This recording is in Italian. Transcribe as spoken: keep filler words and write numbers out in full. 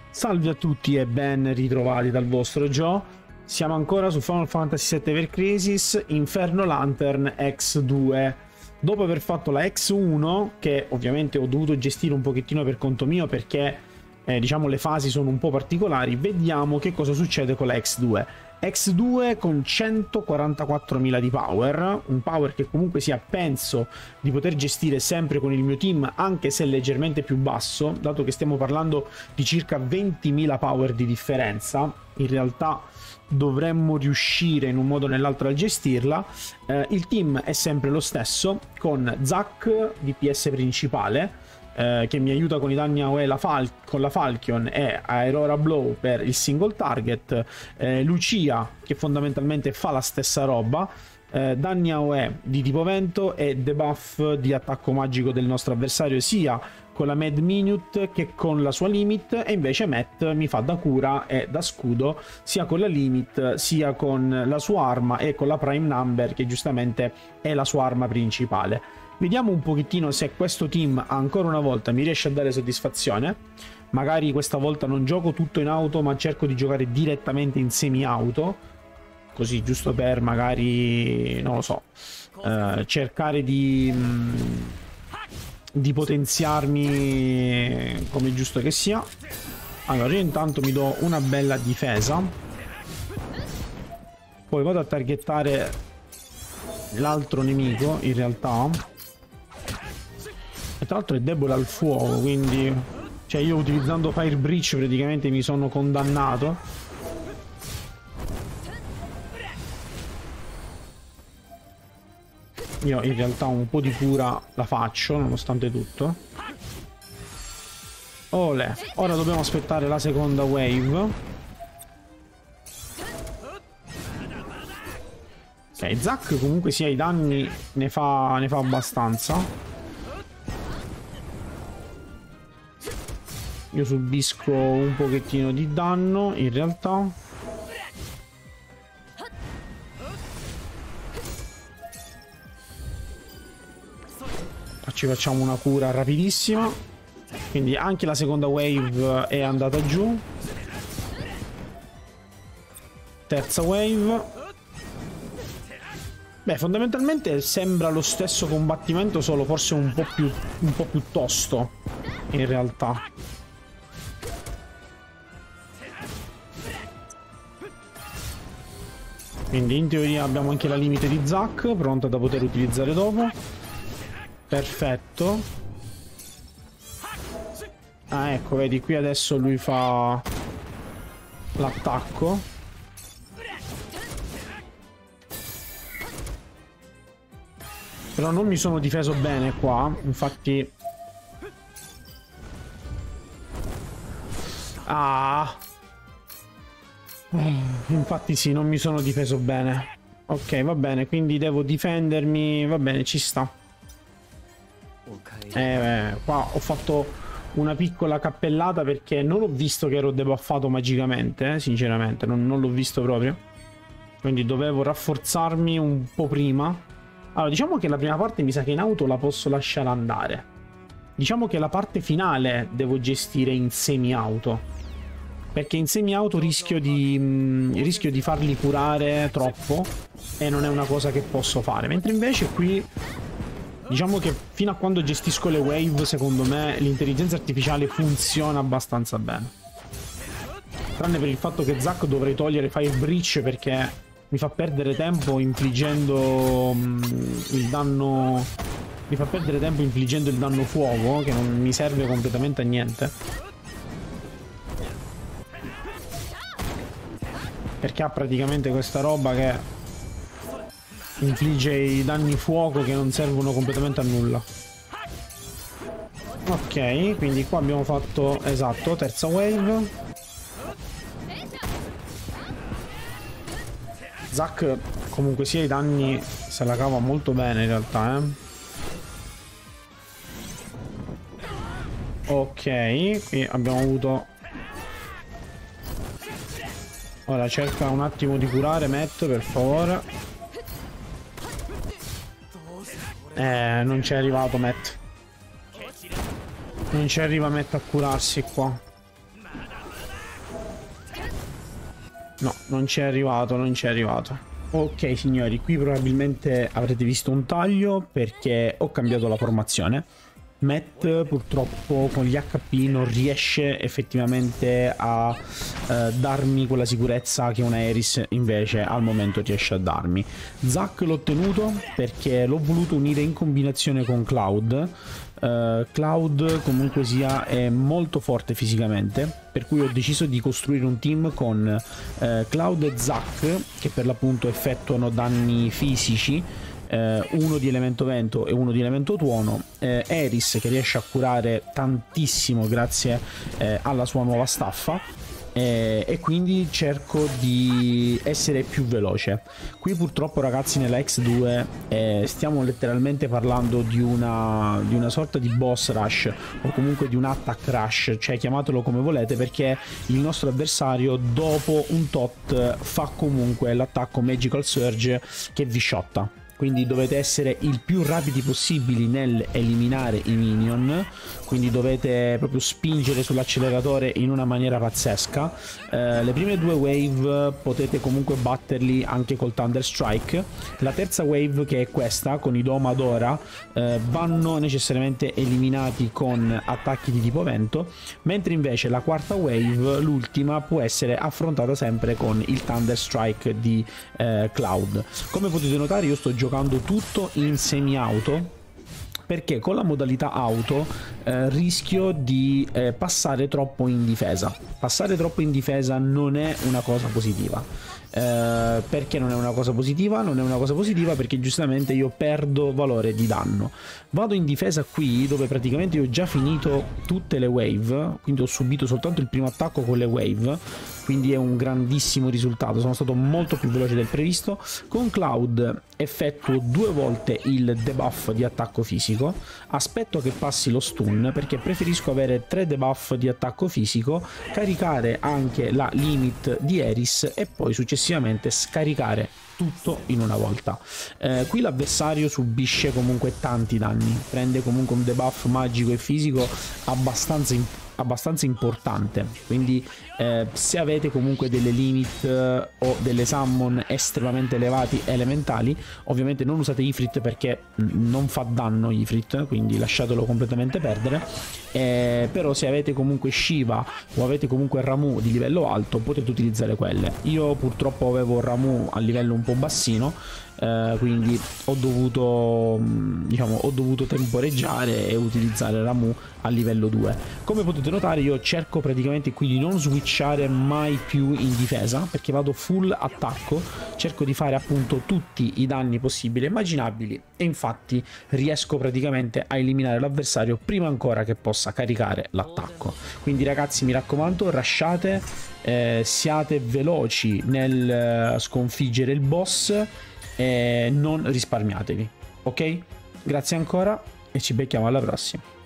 Salve a tutti e ben ritrovati dal vostro Joe. Siamo ancora su Final Fantasy sette Ever Crisis Inferno Lantern X due. Dopo aver fatto la X uno, che ovviamente ho dovuto gestire un pochettino per conto mio perché eh, diciamo le fasi sono un po' particolari, vediamo che cosa succede con la X due. X due con centoquarantaquattromila di power, un power che comunque sia penso di poter gestire sempre con il mio team, anche se leggermente più basso, dato che stiamo parlando di circa ventimila power di differenza. In realtà dovremmo riuscire in un modo o nell'altro a gestirla. Eh, il team è sempre lo stesso, con Zack D P S principale, eh, che mi aiuta con i danni A O E la Fal con la Falchion, e Aurora Blow per il single target, eh, Lucia che fondamentalmente fa la stessa roba, eh, danni A O E di tipo vento e debuff di attacco magico del nostro avversario sia con la Mad Minute che con la sua Limit, e invece Matt mi fa da cura e da scudo sia con la Limit sia con la sua arma e con la Prime Number, che giustamente è la sua arma principale. Vediamo un pochettino se questo team ancora una volta mi riesce a dare soddisfazione. Magari questa volta non gioco tutto in auto, ma cerco di giocare direttamente in semi-auto, così giusto per magari, non lo so, eh, cercare di... Mh, di potenziarmi come giusto che sia. Allora io intanto mi do una bella difesa, poi vado a targettare l'altro nemico in realtà, e tra l'altro è debole al fuoco, quindi cioè io utilizzando Fire Breach praticamente mi sono condannato. Io in realtà un po' di cura la faccio, nonostante tutto. Olè, ora dobbiamo aspettare la seconda wave. Ok, Zack comunque sia i danni ne fa, ne fa abbastanza. Io subisco un pochettino di danno in realtà. Ci facciamo una cura rapidissima, quindi anche la seconda wave è andata giù. Terza wave. Beh, fondamentalmente sembra lo stesso combattimento, solo forse un po' più un po' più tosto in realtà. Quindi in teoria abbiamo anche la limite di Zack pronta da poter utilizzare dopo. Perfetto. Ah, ecco, vedi, qui adesso lui fa l'attacco. Però non mi sono difeso bene qua, infatti. Ah. Infatti sì, non mi sono difeso bene. Ok, va bene, quindi devo difendermi. Va bene, ci sta. Eh, qua ho fatto una piccola cappellata perché non ho visto che ero debuffato magicamente, eh, sinceramente, non, non l'ho visto proprio. Quindi dovevo rafforzarmi un po' prima. Allora, diciamo che la prima parte mi sa che in auto la posso lasciare andare. Diciamo che la parte finale devo gestire in semi-auto, perché in semi-auto rischio di, mh, rischio di farli curare troppo e non è una cosa che posso fare. Mentre invece qui... diciamo che fino a quando gestisco le wave, secondo me, l'intelligenza artificiale funziona abbastanza bene. Tranne per il fatto che Zack dovrei togliere Fire Breach perché mi fa perdere tempo infliggendo um, il danno... mi fa perdere tempo infliggendo il danno fuoco, che non mi serve completamente a niente. Perché ha praticamente questa roba che... infligge i danni fuoco che non servono completamente a nulla. Ok, quindi qua abbiamo fatto, esatto, terza wave. Zack comunque sia i danni se la cava molto bene in realtà, eh. Ok, qui abbiamo avuto... ora cerca un attimo di curare Matt, per favore. Eh, non c'è arrivato Matt. Non ci arriva Matt a curarsi qua. No, non c'è arrivato, non c'è arrivato. Ok signori, qui probabilmente avrete visto un taglio perché ho cambiato la formazione. Matt purtroppo con gli H P non riesce effettivamente a eh, darmi quella sicurezza che una Aeris invece al momento riesce a darmi. Zac l'ho tenuto perché l'ho voluto unire in combinazione con Cloud. Uh, Cloud comunque sia è molto forte fisicamente, per cui ho deciso di costruire un team con uh, Cloud e Zac che per l'appunto effettuano danni fisici, uh, uno di elemento vento e uno di elemento tuono, uh, Aeris che riesce a curare tantissimo grazie uh, alla sua nuova staffa. E, e quindi cerco di essere più veloce. Qui purtroppo ragazzi nella X due eh, stiamo letteralmente parlando di una, di una sorta di boss rush o comunque di un attack rush, cioè chiamatelo come volete, perché il nostro avversario dopo un tot fa comunque l'attacco Magical Surge che vi shotta. Quindi dovete essere il più rapidi possibili nel eliminare i minion, quindi dovete proprio spingere sull'acceleratore in una maniera pazzesca. Eh, le prime due wave potete comunque batterli anche col Thunder Strike. La terza wave, che è questa con i Domadora, eh, vanno necessariamente eliminati con attacchi di tipo vento, mentre invece la quarta wave, l'ultima, può essere affrontata sempre con il Thunder Strike di eh, Cloud. Come potete notare io sto giocando giocando tutto in semi auto perché con la modalità auto eh, rischio di eh, passare troppo in difesa. Passare troppo in difesa non è una cosa positiva. Eh, perché non è una cosa positiva? Non è una cosa positiva perché giustamente io perdo valore di danno. Vado in difesa qui dove praticamente io ho già finito tutte le wave, quindi ho subito soltanto il primo attacco con le wave, quindi è un grandissimo risultato, sono stato molto più veloce del previsto. Con Cloud effettuo due volte il debuff di attacco fisico, aspetto che passi lo stun perché preferisco avere tre debuff di attacco fisico, caricare anche la limit di Aeris e poi successivamente scaricare tutto in una volta. Eh, qui l'avversario subisce comunque tanti danni, prende comunque un debuff magico e fisico abbastanza importante abbastanza importante, quindi eh, se avete comunque delle limit eh, o delle summon estremamente elevati elementali, ovviamente non usate Ifrit perché non fa danno Ifrit, quindi lasciatelo completamente perdere. Eh, però se avete comunque Shiva o avete comunque Ramuh di livello alto potete utilizzare quelle. Io purtroppo avevo Ramuh a livello un po' bassino, eh, quindi ho dovuto diciamo ho dovuto temporeggiare e utilizzare Ramuh a livello due. Come potete notare io cerco praticamente qui di non switchare mai più in difesa perché vado full attacco, cerco di fare appunto tutti i danni possibili e immaginabili e infatti riesco praticamente a eliminare l'avversario prima ancora che possa caricare l'attacco. Quindi ragazzi mi raccomando, rushate, eh, siate veloci nel sconfiggere il boss e non risparmiatevi, ok? Grazie ancora e ci becchiamo alla prossima.